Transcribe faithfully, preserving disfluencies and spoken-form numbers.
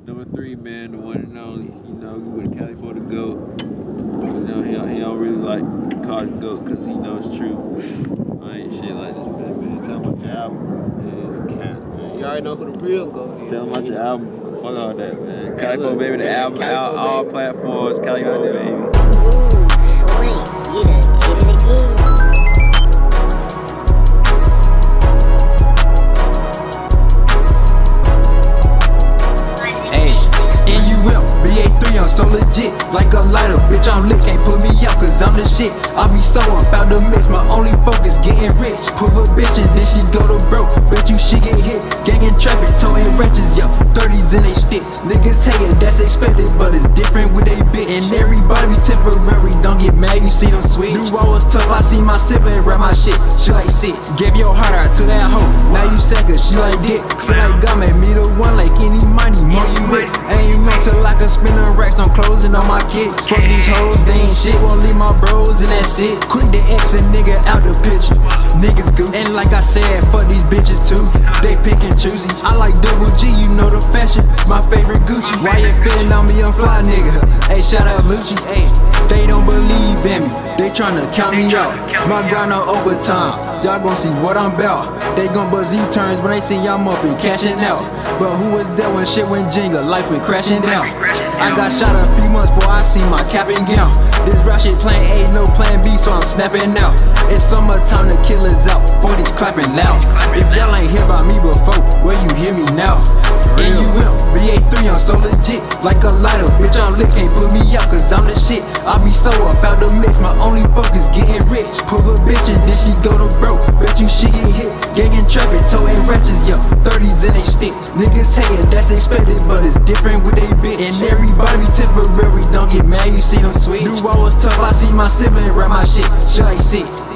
Number three, man, the one and only. You know, we went to Cali for the GOAT. You know, he don't, he don't really like call the GOAT because he knows it's true. I ain't shit like this, man. man. Tell him about your album. It's cat, man. You already know who the real GOAT is. Tell him about your album. Fuck all that, man. Cali for Baby, the album out, all platforms. Cali for Baby. Ooh, swank, you done did it again. I'm so legit, like a lighter, bitch I'm lit, can't put me out cause I'm the shit. I be so about the mix, my only focus getting rich. Prove a bitch and then she go to broke, bet you she get hit. Gangin' traffic, towing wrenches, yo, thirties in they stick. Niggas hatin', that's expected, but it's different with they bitch. And everybody be temporary, don't get mad, you see them switch. Knew I was tough, I see my sibling rap my shit, she like six. Gave your heart out to that hoe, now you second, she like dick. Feel like God made me the one, like any money, more you with. Ain't meant to like a spinner racks, I'm closing on my kids. Fuck these hoes, they ain't shit, won't leave my bros and that's it. Quick to X a nigga out the picture, niggas goof. And like I said, fuck these bitches too, they pick and choosy. I like double G, you know the fashion, my favorite Gucci. Why you feeling on me, I'm fly nigga, ayy shout out Lucci, ayy. They don't believe in me, they tryna count me out. My grind on overtime, y'all gon' see what I'm bout. They gon' buzz U-turns when they see I'm up and cashing out. But who was there when shit went jingle, life went crashing down. I got shot a few months before I see my cap and gown. This rap shit plan A, no plan B, so I'm snapping out. It's summertime, the killers out, forties clapping loud. If y'all ain't hear about me before, well you hear me now. And you will, B A three, I'm so legit, like a lighter, bitch I'm lit, can't put me out cause I'm the shit. I be so about the mix, my only focus getting rich. Prove a bitch and then she go to broke, bet you she get hit. Gangin' traffic, towing wrenches, yo, thirties in they stick. Niggas hatin', that's expected, but it's different with they bitch. And everybody be temporary, don't get mad, you see them switch. Knew I was tough, I see my sibling rap my shit, she like six.